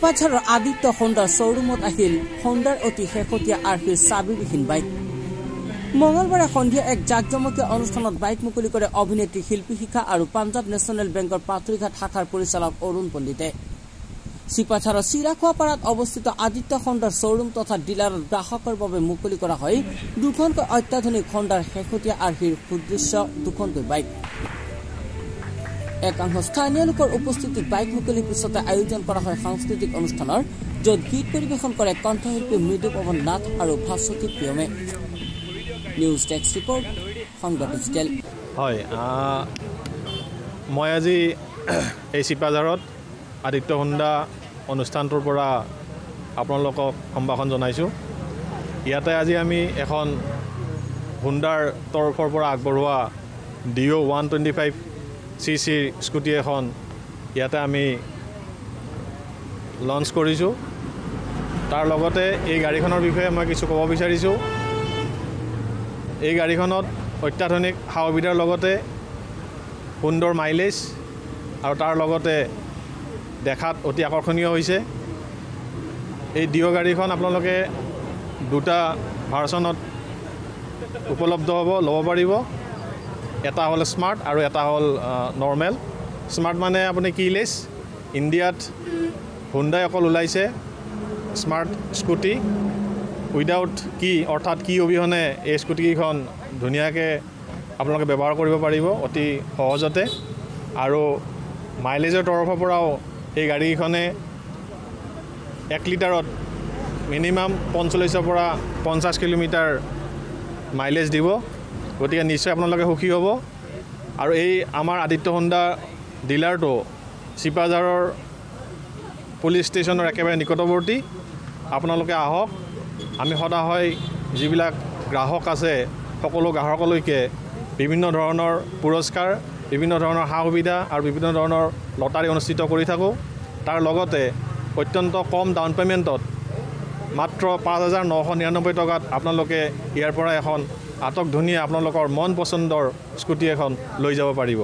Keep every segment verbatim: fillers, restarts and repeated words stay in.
চিপাঝাৰৰ আদিত্য হোণ্ডাৰ শ্বৰুমত আহিল হোণ্ডাৰ অতি শেহতীয়া আৰ্হিৰ চাবিবিহীন বাইক। মঙলবাৰে সন্ধিয়া এক জাকজমকীয়া অনুষ্ঠানত বাইক মুকলি কৰে অভিনেত্ৰী শিল্পী শিখা আৰু পাঞ্জাৱ নেশ্যনেল বেংকৰ পাত্ৰীঘাট শাখাৰ পৰিচালক অৰুণ পণ্ডিতে। চিপাঝাৰৰ চিৰাখোৱাপাৰাত অৱস্থিত আদিত্য হোণ্ডাৰ শ্বৰুম তথা ডিলাৰত গ্ৰাহকৰ বাবে মুকলি কৰা হয় দুখনকৈ অত্যাধুনিক হোণ্ডাৰ শেহতীয়া আৰ্হিৰ সুদৃশ্য দুখনকৈ বাইক। একাংশ স্থানীয় লোকৰ উপস্থিতিত বাইক মুকলিৰ পিছতে আয়োজন কৰা হয় সাংস্কৃতিক অনুষ্ঠানৰ, য'ত গীত পৰিৱেশন কৰে কণ্ঠশিল্পী মৃদু পৱন নাথ আৰু ভাস্বতী প্ৰিয়মে। নিউজ ডেস্ক ৰিপৰ্ট, সংবাদ ডিজিটেল। হয়, মই আজি এই চিপাঝাৰত আদিত্য হোণ্ডা অনুষ্ঠানটোৰ পৰা আপোনালোকক সম্ভাষণ জনাইছোঁ। ইয়াতে আজি আমি এখন হোণ্ডাৰ তৰফৰ পৰা আগবঢ়োৱা Dio' one twenty five C চিৰ স্কুটি এখন ইয়াতে আমি লঞ্চ কৰিছোঁ। তাৰ লগতে এই গাড়ীখনৰ বিষয়ে মই কিছু ক'ব বিচাৰিছোঁ। এই গাড়ীখনত অত্যাধুনিক সা সুবিধাৰ লগতে সুন্দৰ মাইলেজ আৰু তাৰ লগতে দেখাত অতি আকৰ্ষণীয় হৈছে। এই ডিঅ' গাড়ীখন আপোনালোকে দুটা ভাৰ্চনত উপলব্ধ হ'ব, ল'ব পাৰিব। এটা হ'ল স্মাৰ্ট আৰু এটা হ'ল নৰ্মেল। স্মাৰ্ট মানে আপুনি কিলেছ। ইণ্ডিয়াত হোণ্ডাই অকল ওলাইছে স্মাৰ্ট স্কুটি উইদাউট কি, অৰ্থাৎ কি অবিহনে এই স্কুটিকেইখন ধুনীয়াকৈ আপোনালোকে ব্যৱহাৰ কৰিব পাৰিব অতি সহজতে। আৰু মাইলেজৰ তৰফৰ পৰাও এই গাড়ীখনে এক লিটাৰত মিনিমাম পঞ্চল্লিছৰ পৰা পঞ্চাছ কিলোমিটাৰ মাইলেজ দিব। গতিকে নিশ্চয় আপোনালোকে সুখী হ'ব। আৰু এই আমাৰ আদিত্য হোণ্ডা ডিলাৰটো চিপাঝাৰৰ পুলিচ ষ্টেচনৰ একেবাৰে নিকটৱৰ্তী। আপোনালোকে আহক। আমি সদায় যিবিলাক গ্ৰাহক আছে সকলো গ্ৰাহকলৈকে বিভিন্ন ধৰণৰ পুৰস্কাৰ, বিভিন্ন ধৰণৰ সা সুবিধা আৰু বিভিন্ন ধৰণৰ লটাৰী অনুষ্ঠিত কৰি থাকোঁ। তাৰ লগতে অত্যন্ত কম ডাউন পে'মেণ্টত মাত্ৰ পাঁচ হাজাৰ নশ নিৰান্নব্বৈ টকাত আপোনালোকে ইয়াৰ পৰা এখন আটক ধুনীয়া আপোনালোকৰ মন পচন্দৰ স্কুটি এখন লৈ যাব পাৰিব।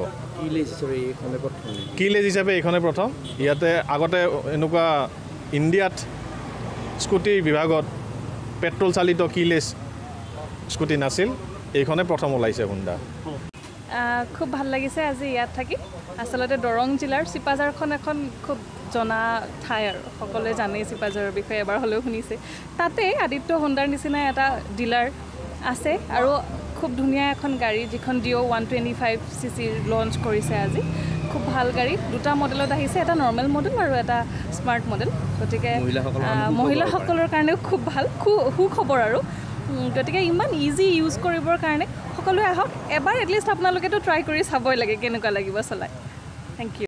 কিলেজ হিচাপে এইখনে প্ৰথম। ইয়াতে আগতে এনেকুৱা ইণ্ডিয়াত স্কুটিৰ বিভাগত পেট্ৰল চালিত কিলেজ স্কুটি নাছিল, এইখনে প্ৰথম ওলাইছে হোণ্ডা। খুব ভাল লাগিছে আজি ইয়াত থাকি। আচলতে দৰং জিলাৰ চিপাঝাৰখন এখন খুব জনা ঠাই আৰু সকলোৱে জানেই চিপাঝাৰৰ বিষয়ে, এবাৰ হ'লেও শুনিছে। তাতে আদিত্য হোণ্ডাৰ নিচিনা এটা ডিলাৰ আছে আৰু খুব ধুনীয়া এখন গাড়ী যিখন Dio' one twenty five C চিৰ লঞ্চ কৰিছে আজি। খুব ভাল গাড়ী, দুটা মডেলত আহিছে, এটা নৰ্মেল মডেল আৰু এটা স্মাৰ্ট মডেল। গতিকে মহিলাসকলৰ কাৰণেও খুব ভাল সুখবৰ আৰু। গতিকে ইমান ইজি ইউজ কৰিবৰ কাৰণে সকলোৱে আহক, এবাৰ এটলিষ্ট আপোনালোকেতো ট্ৰাই কৰি চাবই লাগে কেনেকুৱা লাগিব চলাই। Thank U.